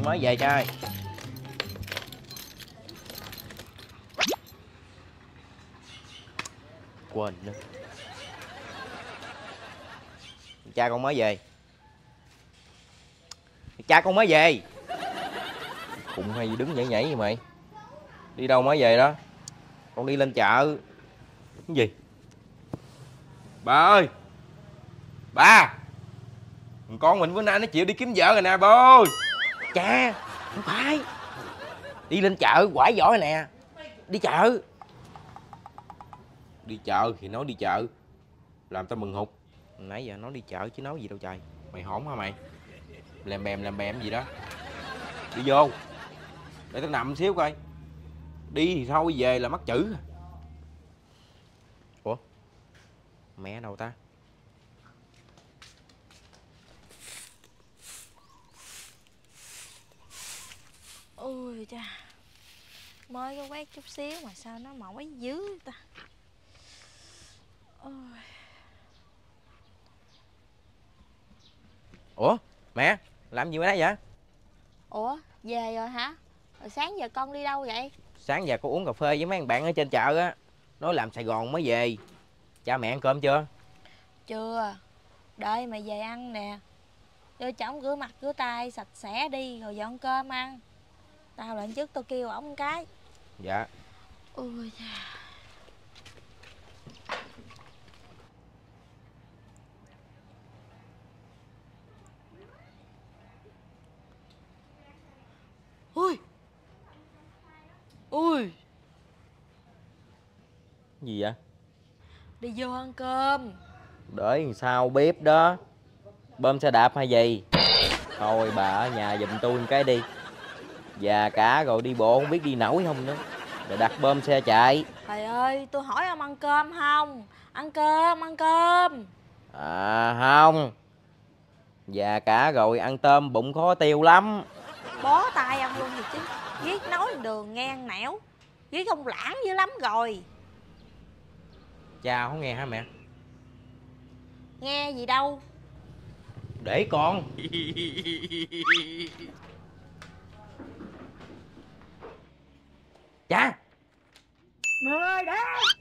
mới về trai. Quên nữa. Cha con mới về. Cha con mới về. Cũng hay đứng nhảy nhảy vậy mày. Đi đâu mới về đó? Con đi lên chợ. Cái gì? Bà ơi! Bà! Con mình bữa nay nó chịu đi kiếm vợ rồi nè bà ơi. Cha! Không phải. Đi lên chợ quải giỏi nè. Đi chợ. Đi chợ thì nói đi chợ. Làm tao mừng hụt. Nãy giờ nói đi chợ chứ nói gì đâu trời. Mày hổn hả mày? Làm bèm gì đó. Đi vô. Để tao nằm xíu coi. Đi thì thôi về là mắc chữ. Ủa? Mẹ đâu ta? Ôi cha, mới có quét chút xíu mà sao nó mỏi dữ ta. Ôi. Ủa? Mẹ, làm gì ở đây vậy? Ủa, về rồi hả? Rồi sáng giờ con đi đâu vậy? Sáng giờ con uống cà phê với mấy thằng bạn ở trên chợ á. Nói làm Sài Gòn mới về. Cha mẹ ăn cơm chưa? Chưa, đợi mày về ăn nè. Cho chồng rửa mặt rửa tay sạch sẽ đi rồi dọn cơm ăn. Tao lên trước tao kêu ổng một cái. Dạ. Ôi cha. Ui. Ui. Gì vậy? Đi vô ăn cơm. Để làm sao bếp đó. Bơm xe đạp hay gì? Thôi bà ở nhà giùm tôi một cái đi. Già cả rồi đi bộ không biết đi nổi không nữa. Rồi đặt bơm xe chạy. Trời ơi, tôi hỏi ông ăn cơm không? Ăn cơm, ăn cơm. À không. Già cả rồi ăn tôm bụng khó tiêu lắm. Bó tay ông luôn thì chứ. Viết nói đường ngang nẻo. Viết ông lãng dữ lắm rồi. Cha không nghe hả mẹ? Nghe gì đâu. Để con. Cha. Mười đó.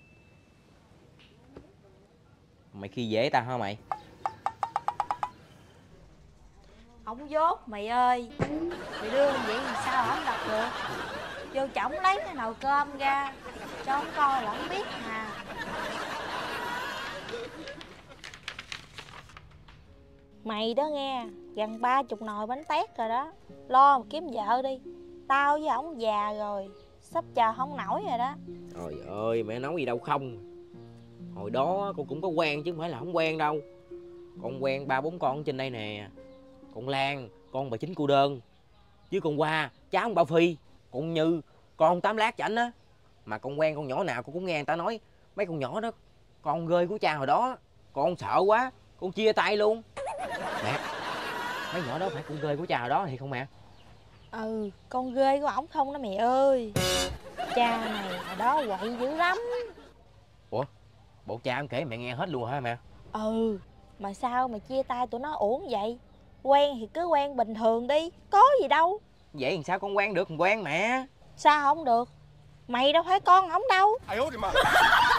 Mày khi dễ tao hả mày? Ông dốt mày ơi. Mày đưa vậy thì sao ông đọc được? Vô chổng lấy cái nồi cơm ra cho ông coi là ông biết hà. Mày đó nghe, gần 30 nồi bánh tét rồi đó. Lo mà kiếm vợ đi. Tao với ổng già rồi, sắp chờ không nổi rồi đó. Trời ơi mẹ nói gì đâu không. Hồi đó con cũng có quen chứ không phải là không quen đâu. Con quen 3-4 con ở trên đây nè. Con Lan, con bà Chính cô đơn. Chứ con Hoa, cháu ông Ba Phi. Con Như, con Tám Lát chảnh á. Mà con quen con nhỏ nào con cũng nghe người ta nói mấy con nhỏ đó con rơi của cha hồi đó. Con sợ quá, con chia tay luôn. Mẹ, mấy nhỏ đó phải con rơi của cha hồi đó thì không mẹ? Ừ, con ghê của ổng không đó mẹ ơi. Cha mày hồi đó quậy dữ lắm. Ủa, bộ cha em kể mẹ nghe hết luôn hả mẹ? Ừ, mà sao mà chia tay tụi nó uổng vậy? Quen thì cứ quen bình thường đi, có gì đâu. Vậy làm sao con quen được, con quen mẹ? Sao không được? Mày đâu phải con ổng đâu. Ai ố thì mà.